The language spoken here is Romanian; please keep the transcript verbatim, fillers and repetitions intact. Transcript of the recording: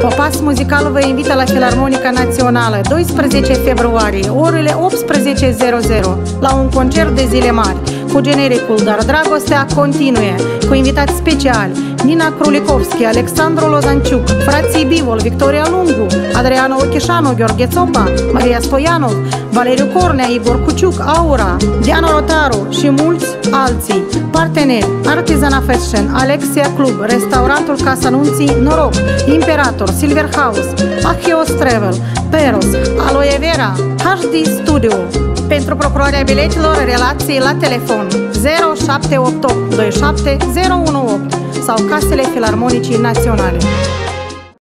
Popas Muzical vă invită la Filarmonica Națională doisprezece februarie, orele optsprezece la un concert de zile mari cu genericul Dar Dragostea continuă, cu invitați speciali Nina Krulikovski, Alexandru Lozanciuc, frații Bivol, Victoria Lungu, Adriano Ochișanu, Gheorghe Țopa, Maria Stoianov, Valeriu Cornea, Igor Cuciuc, Aura, Diana Rotaru și mulți alții. Parteneri: Artizana Fashion, Alexia Club, Restaurantul Casa Nunții, Noroc, Imperator, Silver House, Achios Travel, Peros, Aloe Vera, H D Studio. Pentru procurarea biletelor, relații la telefon zero șapte opt opt doi șapte zero unu opt sau Casele Filarmonicii Naționale.